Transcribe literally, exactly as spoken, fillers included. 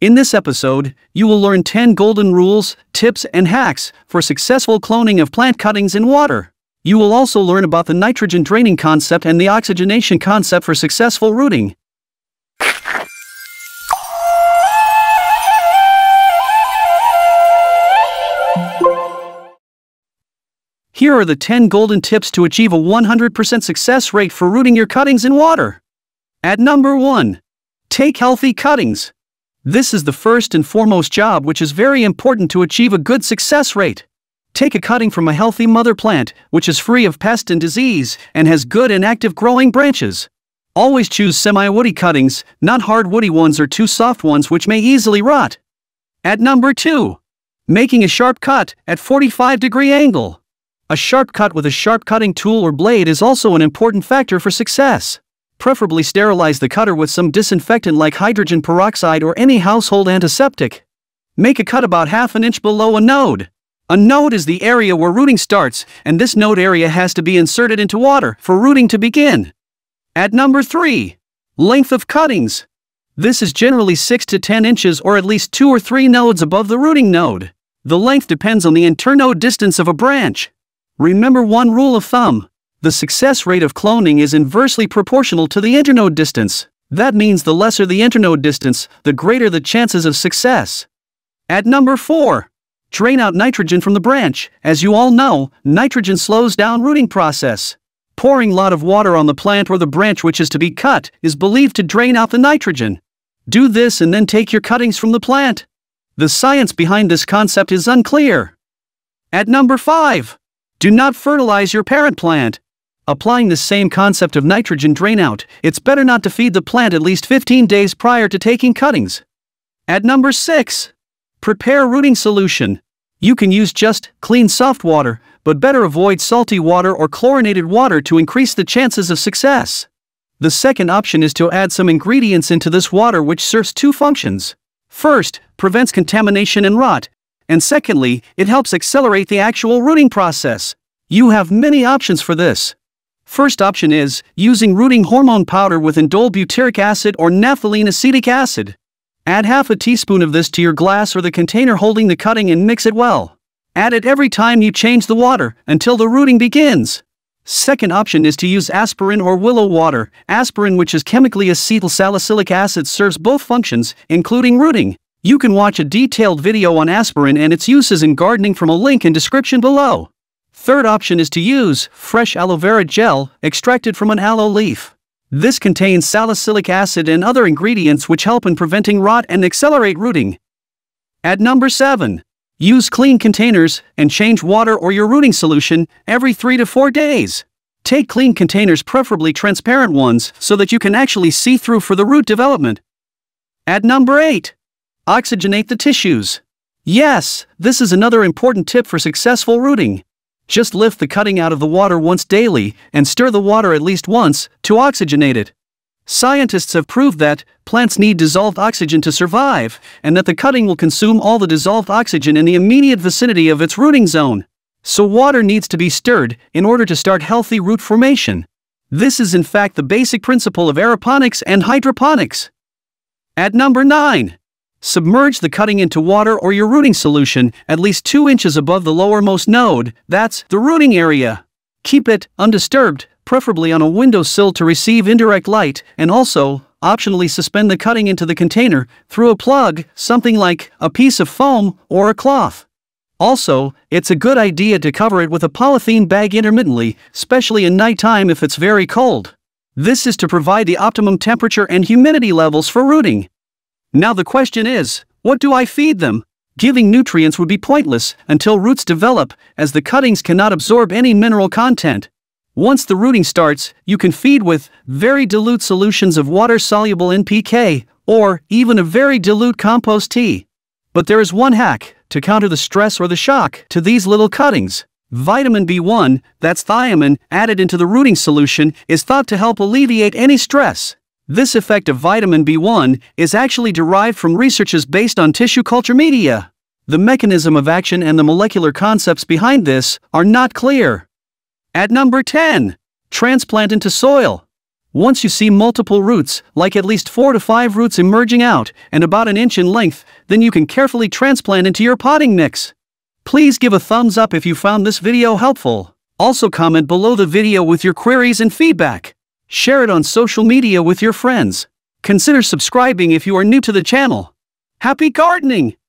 In this episode, you will learn ten golden rules, tips, and hacks for successful cloning of plant cuttings in water. You will also learn about the nitrogen draining concept and the oxygenation concept for successful rooting. Here are the ten golden tips to achieve a one hundred percent success rate for rooting your cuttings in water. At number one. Take healthy cuttings. This is the first and foremost job which is very important to achieve a good success rate. Take a cutting from a healthy mother plant, which is free of pest and disease, and has good and active growing branches. Always choose semi-woody cuttings, not hard woody ones or too soft ones which may easily rot. At number two. Making a sharp cut at forty-five degree angle. A sharp cut with a sharp cutting tool or blade is also an important factor for success. Preferably sterilize the cutter with some disinfectant like hydrogen peroxide or any household antiseptic. Make a cut about half an inch below a node. A node is the area where rooting starts, and this node area has to be inserted into water for rooting to begin. At number three. Length of cuttings. This is generally six to ten inches or at least two or three nodes above the rooting node. The length depends on the internode distance of a branch. Remember one rule of thumb. The success rate of cloning is inversely proportional to the internode distance. That means the lesser the internode distance, the greater the chances of success. At number four. Drain out nitrogen from the branch. As you all know, nitrogen slows down rooting process. Pouring a lot of water on the plant or the branch which is to be cut is believed to drain out the nitrogen. Do this and then take your cuttings from the plant. The science behind this concept is unclear. At number five. Do not fertilize your parent plant. Applying the same concept of nitrogen drain out, it's better not to feed the plant at least fifteen days prior to taking cuttings. At number six. Prepare rooting solution. You can use just clean soft water, but better avoid salty water or chlorinated water to increase the chances of success. The second option is to add some ingredients into this water which serves two functions. First, prevents contamination and rot. And secondly, it helps accelerate the actual rooting process. You have many options for this. First option is using rooting hormone powder with indole butyric acid or naphthalene acetic acid. Add half a teaspoon of this to your glass or the container holding the cutting and mix it well. Add it every time you change the water until the rooting begins. Second option is to use aspirin or willow water. Aspirin, which is chemically acetyl salicylic acid, serves both functions, including rooting. You can watch a detailed video on aspirin and its uses in gardening from a link in description below. Third option is to use fresh aloe vera gel extracted from an aloe leaf. This contains salicylic acid and other ingredients which help in preventing rot and accelerate rooting. At number seven. Use clean containers and change water or your rooting solution every three to four days. Take clean containers, preferably transparent ones, so that you can actually see through for the root development. At number eight. Oxygenate the tissues. Yes, this is another important tip for successful rooting. Just lift the cutting out of the water once daily and stir the water at least once to oxygenate it. Scientists have proved that plants need dissolved oxygen to survive, and that the cutting will consume all the dissolved oxygen in the immediate vicinity of its rooting zone. So water needs to be stirred in order to start healthy root formation. This is in fact the basic principle of aeroponics and hydroponics. At number nine. Submerge the cutting into water or your rooting solution at least two inches above the lowermost node, that's the rooting area. Keep it undisturbed, preferably on a windowsill to receive indirect light, and also, optionally suspend the cutting into the container through a plug, something like a piece of foam or a cloth. Also, it's a good idea to cover it with a polythene bag intermittently, especially in nighttime if it's very cold. This is to provide the optimum temperature and humidity levels for rooting. Now the question is, what do I feed them? Giving nutrients would be pointless until roots develop, as the cuttings cannot absorb any mineral content. Once the rooting starts, you can feed with very dilute solutions of water-soluble N P K, or even a very dilute compost tea. But there is one hack to counter the stress or the shock to these little cuttings. Vitamin B one, that's thiamine, added into the rooting solution is thought to help alleviate any stress. This effect of vitamin B one is actually derived from researches based on tissue culture media. The mechanism of action and the molecular concepts behind this are not clear. At number ten. Transplant into soil. Once you see multiple roots, like at least four to five roots emerging out and about an inch in length, then you can carefully transplant into your potting mix. Please give a thumbs up if you found this video helpful. Also comment below the video with your queries and feedback. Share it on social media with your friends. Consider subscribing if you are new to the channel. Happy gardening!